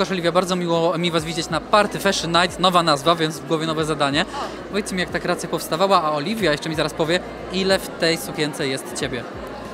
Łukasz, Oliwia, bardzo miło mi Was widzieć na Party Fashion Night, nowa nazwa, więc w głowie nowe zadanie. Powiedzcie mi, jak ta kreacja powstawała, a Oliwia jeszcze mi zaraz powie, ile w tej sukience jest Ciebie.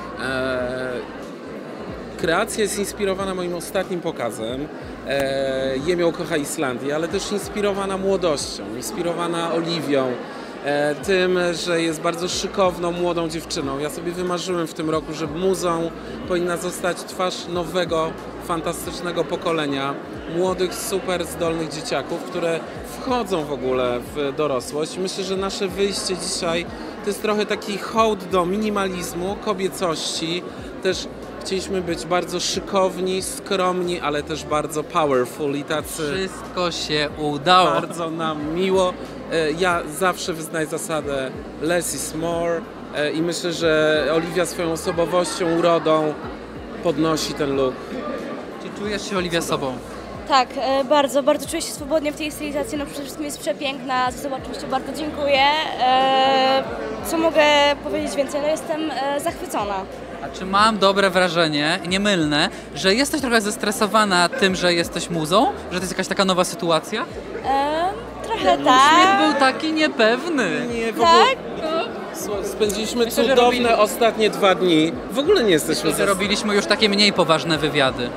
Kreacja jest inspirowana moim ostatnim pokazem. Jemioł kocha Islandię, ale też inspirowana młodością, inspirowana Oliwią. Tym, że jest bardzo szykowną, młodą dziewczyną. Ja sobie wymarzyłem w tym roku, że muzą powinna zostać twarz nowego, fantastycznego pokolenia młodych, super zdolnych dzieciaków, które wchodzą w ogóle w dorosłość. Myślę, że nasze wyjście dzisiaj to jest trochę taki hołd do minimalizmu, kobiecości. Też chcieliśmy być bardzo szykowni, skromni, ale też bardzo powerful i tacy... Wszystko się udało. Bardzo nam miło. Ja zawsze wyznaję zasadę less is more i myślę, że Oliwia swoją osobowością, urodą podnosi ten look. Czy czujesz się, Oliwia, sobą? Tak, bardzo czuję się swobodnie w tej stylizacji, no przede wszystkim jest przepiękna, za to oczywiście bardzo dziękuję. Co mogę powiedzieć więcej? No jestem zachwycona. A czy mam dobre wrażenie, niemylne, że jesteś trochę zestresowana tym, że jesteś muzą? Że to jest jakaś taka nowa sytuacja? Trochę Uśmiech tak. był taki niepewny. Nie, w ogóle Tak? spędziliśmy Myślę, że cudowne ostatnie 2 dni. W ogóle nie jesteśmy... Że robiliśmy już takie mniej poważne wywiady.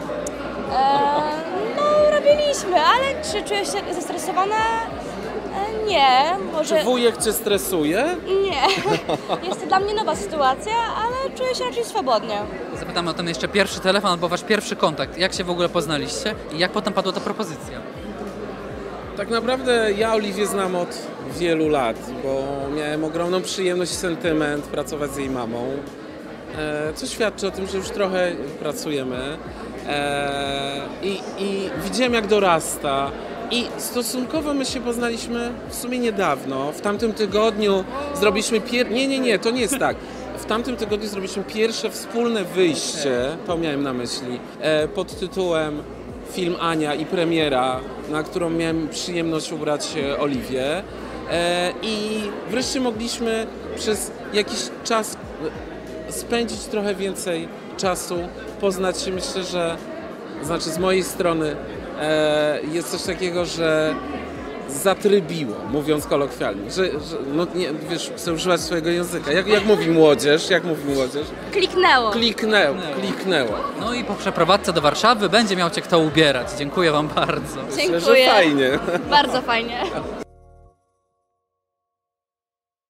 No robiliśmy, ale czy czuję się zestresowana? Nie, może... Czy wujek cię stresuje? Nie. Jest to dla mnie nowa sytuacja, ale czuję się raczej swobodnie. Zapytamy o ten jeszcze pierwszy telefon albo wasz pierwszy kontakt. Jak się w ogóle poznaliście i jak potem padła ta propozycja? Tak naprawdę ja Oliwię znam od wielu lat, bo miałem ogromną przyjemność i sentyment pracować z jej mamą, co świadczy o tym, że już trochę pracujemy i widziałem, jak dorasta. I stosunkowo my się poznaliśmy w sumie niedawno. W tamtym tygodniu zrobiliśmy Nie, to nie jest tak. W tamtym tygodniu zrobiliśmy pierwsze wspólne wyjście, to miałem na myśli, pod tytułem Film Ania i premiera, na którą miałem przyjemność ubrać Oliwię. I wreszcie mogliśmy przez jakiś czas spędzić trochę więcej czasu, poznać się. Myślę, że znaczy z mojej strony jest coś takiego, że zatrybiło, mówiąc kolokwialnie, że no nie, wiesz, chcę używać swojego języka. Jak mówi młodzież? Jak mówi młodzież? Kliknęło. No i po przeprowadzce do Warszawy będzie miał Cię kto ubierać. Dziękuję Wam bardzo. Dziękuję. Myślę, że fajnie. Bardzo fajnie.